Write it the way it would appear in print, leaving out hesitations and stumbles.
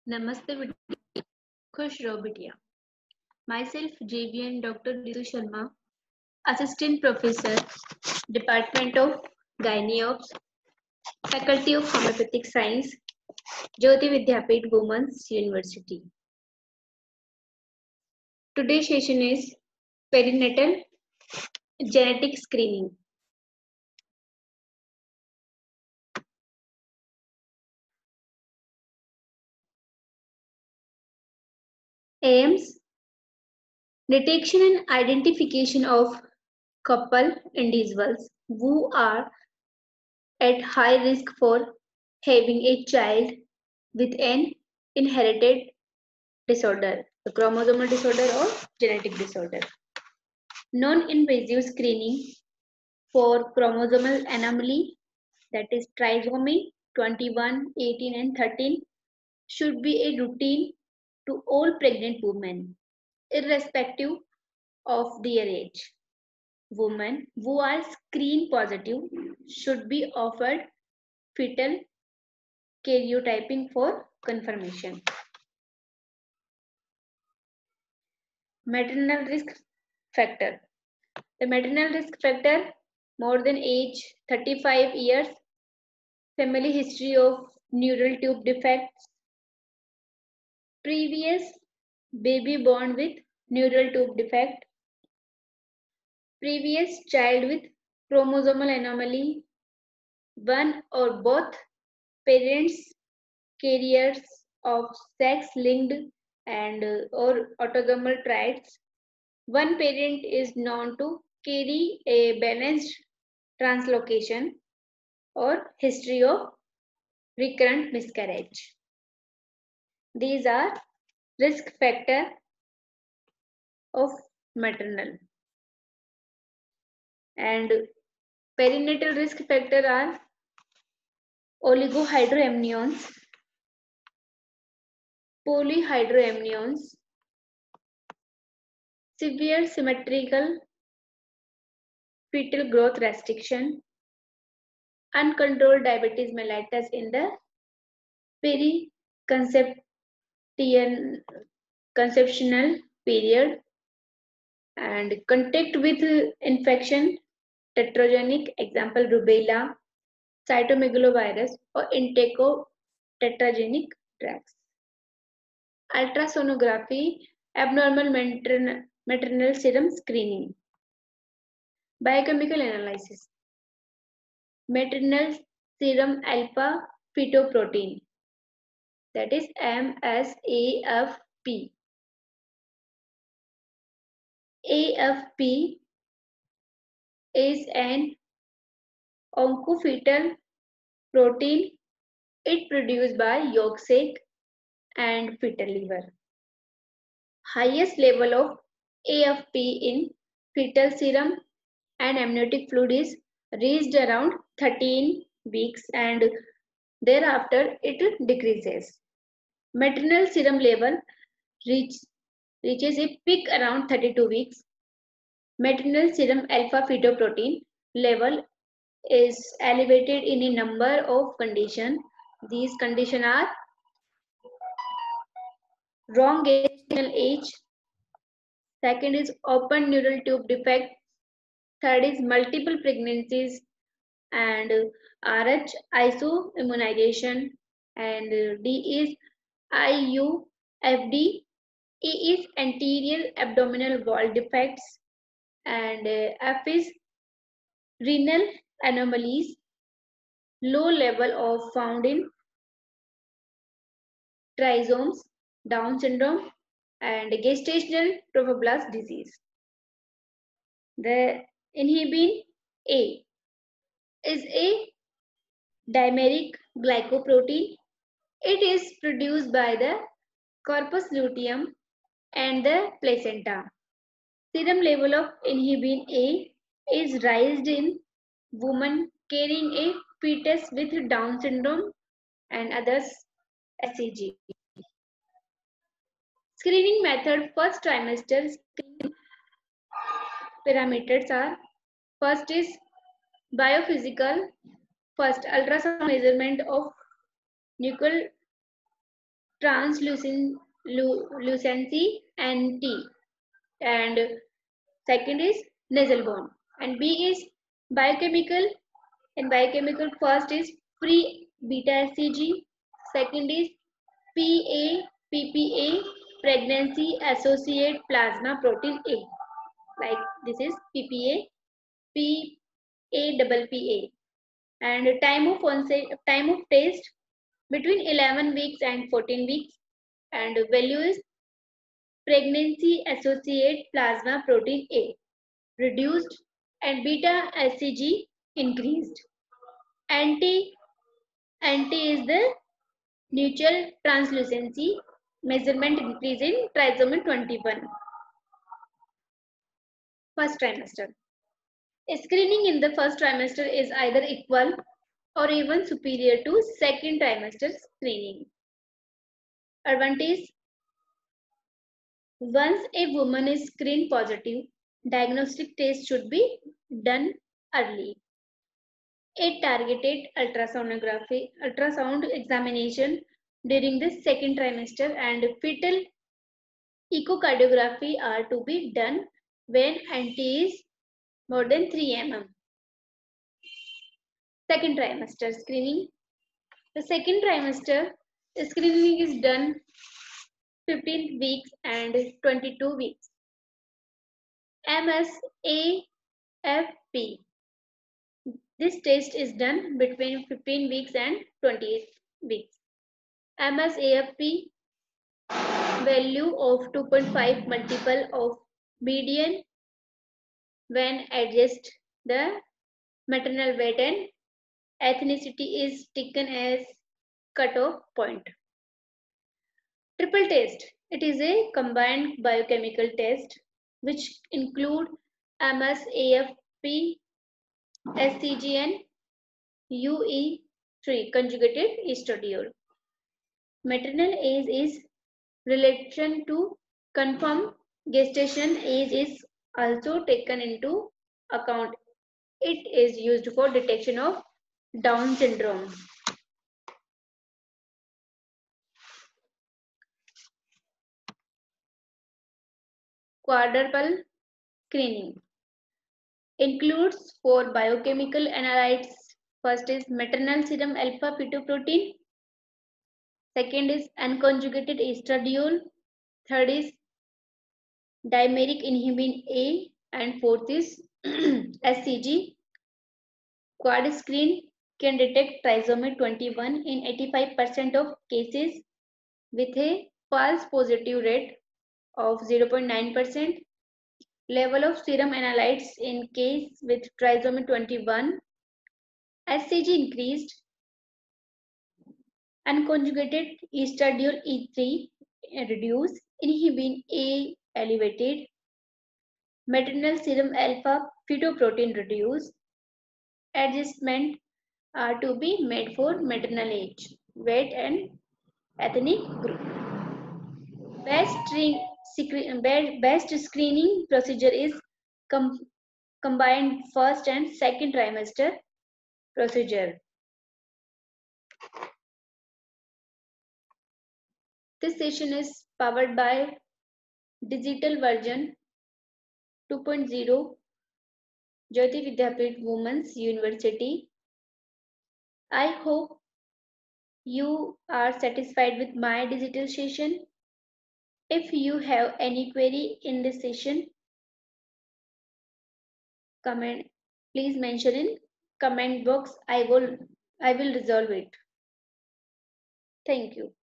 Namaste, Khush raho bitiya. Myself, JVN Dr. Ritu Sharma, Assistant Professor, Department of Gynaeops, Faculty of Homeopathic Science, Jyoti Vidyapeeth Women's University. Today's session is perinatal genetic screening. Aims: detection and identification of couple individuals who are at high risk for having a child with an inherited disorder, a chromosomal disorder or genetic disorder. Non-invasive screening for chromosomal anomaly, that is trisomy 21, 18 and 13, should be a routine to all pregnant women, irrespective of their age. Women who are screen positive should be offered fetal karyotyping for confirmation. Maternal risk factor. The maternal risk factor: more than age 35 years, family history of neural tube defects, previous baby born with neural tube defect, previous child with chromosomal anomaly, one or both parents carriers of sex-linked and or autosomal traits, one parent is known to carry a balanced translocation, or history of recurrent miscarriage. These are risk factor of maternal. And perinatal risk factor are oligohydramnions, polyhydramnions, severe symmetrical fetal growth restriction, uncontrolled diabetes mellitus in the conceptional period, and contact with infection, tetragenic, example rubella, cytomegalovirus, or intake of tetragenic drugs. Ultrasonography, abnormal maternal serum screening. Biochemical analysis. Maternal serum alpha fetoprotein, that is MSAFP. AFP is an oncofetal protein. It produced by yolk sac and fetal liver. Highest level of AFP in fetal serum and amniotic fluid is reached around 13 weeks, and thereafter it decreases. Maternal serum level reaches a peak around 32 weeks. Maternal serum alpha fetoprotein level is elevated in a number of conditions. These conditions are wrong gestational age, second is open neural tube defect, third is multiple pregnancies, and RH isoimmunization, and D is IUFD, E is anterior abdominal wall defects, and F is renal anomalies, low level of found in trisomes, Down syndrome, and gestational trophoblast disease. The inhibin A is a dimeric glycoprotein. It is produced by the corpus luteum and the placenta. Serum level of inhibin A is raised in women carrying a fetus with Down syndrome and others SCG. Screening method: first trimester screening parameters are: first is biophysical, first ultrasound measurement of nuchal translucency and T, and second is nasal bone, and B is biochemical. In biochemical, first is free beta HCG, second is PA pregnancy associate plasma protein A, like this is PPA, PA, and time of onset, time of test between 11 weeks and 14 weeks, and value is pregnancy associate plasma protein A reduced and beta HCG increased. Anti is the neutral translucency measurement increase in trisomy 21. First trimester. Screening in the first trimester is either equal or even superior to second trimester screening. Advantage: once a woman is screened positive, diagnostic test should be done early. A targeted ultrasound examination during the second trimester and fetal echocardiography are to be done when NT is more than 3 mm. Second trimester screening. The second trimester screening is done 15 weeks and 22 weeks. MSAFP. This test is done between 15 weeks and 28 weeks. MSAFP value of 2.5 multiple of median when adjust the maternal weight and ethnicity is taken as cutoff point. Triple test. It is a combined biochemical test which include MSAFP, SCG and UE3 conjugated estradiol. Maternal age is relation to confirm. Gestation age is also taken into account. It is used for detection of Down syndrome. Quadruple screening includes 4 biochemical analytes. First is maternal serum alpha fetoprotein. Second is unconjugated estradiol. Third is dimeric inhibin A, and fourth is SCG. Quad screen can detect trisomy 21 in 85% of cases with a false positive rate of 0.9%. Level of serum analytes in case with trisomy 21. SCG increased. Unconjugated estradiol E3 reduced. Inhibin A elevated. Maternal serum alpha fetoprotein reduced. Adjustment are to be made for maternal age, weight and ethnic group. Best screening procedure is combined first and second trimester procedure. This session is powered by digital version 2.0 Jyoti Vidyapeeth Women's University. I hope you are satisfied with my digital session. If you have any query in this session, please mention in comment box. I will resolve it. Thank you.